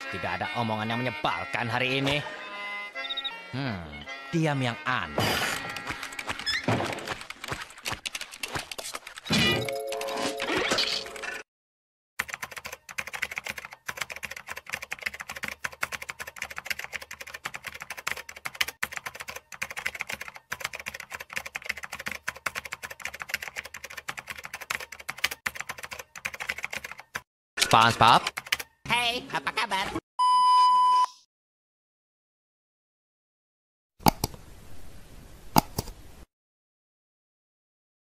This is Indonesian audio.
Tidak ada omongan yang menyebalkan hari ini. Diam yang aneh. SpongeBob, Hei, apa kabar?